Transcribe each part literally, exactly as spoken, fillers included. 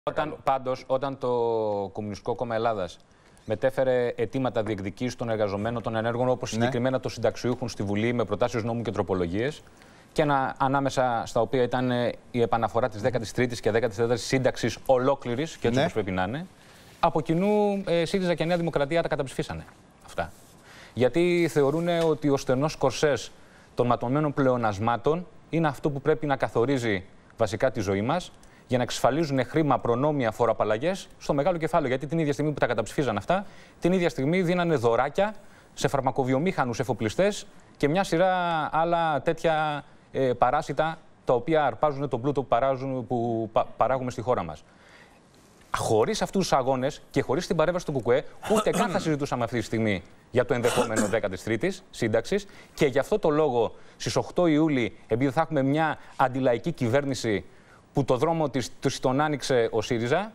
Όταν, πάντως, όταν το Κομμουνιστικό Κόμμα Ελλάδας μετέφερε αιτήματα διεκδικήσεως των εργαζομένων, των ενέργων, όπως ναι. συγκεκριμένα των συνταξιούχων στη Βουλή με προτάσεις νόμου και τροπολογίες, και ένα, ανάμεσα στα οποία ήταν η επαναφορά της δέκατης τρίτης και δέκατης τέταρτης σύνταξης ολόκληρης, και έτσι ναι. όπως πρέπει να είναι, από κοινού ε, ΣΥΡΙΖΑ και Νέα Δημοκρατία τα καταψηφίσανε αυτά. Γιατί θεωρούν ότι ο στενός κορσές των ματωμένων πλεονασμάτων είναι αυτό που πρέπει να καθορίζει βασικά τη ζωή μας, για να εξασφαλίζουν χρήμα, προνόμια, φοροαπαλλαγές στο μεγάλο κεφάλαιο. Γιατί την ίδια στιγμή που τα καταψηφίζαν αυτά, την ίδια στιγμή δίνανε δωράκια σε φαρμακοβιομήχανους, εφοπλιστές και μια σειρά άλλα τέτοια ε, παράσιτα, τα οποία αρπάζουν τον πλούτο που, παράζουν, που πα, παράγουμε στη χώρα μας. Χωρίς αυτούς τους αγώνες και χωρίς την παρέμβαση του ΚΚΕ, ούτε καν θα συζητούσαμε αυτή τη στιγμή για το ενδεχόμενο δέκατης τρίτης σύνταξης. Και γι' αυτό το λόγο, στις οκτώ Ιουλίου, επειδή θα έχουμε μια αντιλαϊκή κυβέρνηση, που το δρόμο της, της τον άνοιξε ο ΣΥΡΙΖΑ,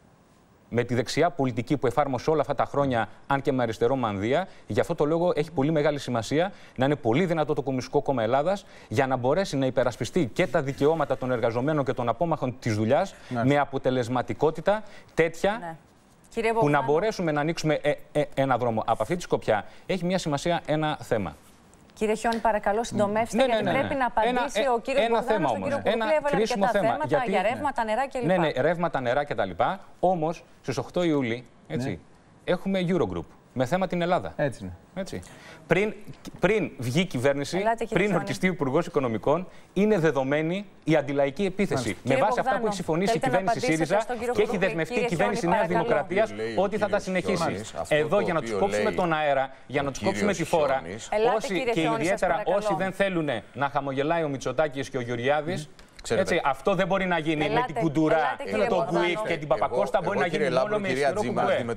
με τη δεξιά πολιτική που εφάρμοσε όλα αυτά τα χρόνια, αν και με αριστερό μανδύα, γι' αυτό το λόγο έχει πολύ μεγάλη σημασία να είναι πολύ δυνατό το Κομμουνιστικό Κόμμα Ελλάδας για να μπορέσει να υπερασπιστεί και τα δικαιώματα των εργαζομένων και των απόμαχων της δουλειάς ναι. με αποτελεσματικότητα τέτοια. Ναι. Κύριε που να μπορέσουμε να ανοίξουμε ε, ε, ένα δρόμο. Από αυτή τη σκοπιά έχει μια σημασία ένα θέμα. Κύριε Χιόνι, παρακαλώ συντομεύστε, ναι, ναι, γιατί ναι, ναι. πρέπει να απαντήσει ένα, ο κύριος ένα Μπογδάνος, θέμα στον όμως. κύριο Κουκουκλή, έβαλε αρκετά θέμα, θέματα γιατί, για ρεύματα, νερά κλπ. Ναι, ναι, ρεύματα, νερά κτλ. Όμως, στις οκτώ Ιουλίου, έτσι, ναι. έχουμε Eurogroup με θέμα την Ελλάδα. Έτσι είναι. Έτσι. Πριν, πριν βγει η κυβέρνηση, Ελάτε, πριν ορκιστεί ο Υπουργός Οικονομικών, είναι δεδομένη η αντιλαϊκή επίθεση. Μάλιστα. Με βάση Μπογδάνο, αυτά που έχει συμφωνήσει η κυβέρνηση ΣΥΡΙΖΑ και έχει δεσμευτεί η κυβέρνηση Νέας Δημοκρατίας ότι θα τα συνεχίσει. Εδώ για να τους κόψουμε τον αέρα, για να τους κόψουμε τη φόρα, όσοι, και ιδιαίτερα όσοι δεν θέλουν να χαμογελάει ο Μητσοτάκης και ο Γεωργιάδης. Έτσι, αυτό δεν μπορεί να γίνει ελάτε, με την Κουντουρά, τον Κουίκ και την Παπακώστα. Μπορεί να γίνει μόνο με ισχυρό Κουκουέ.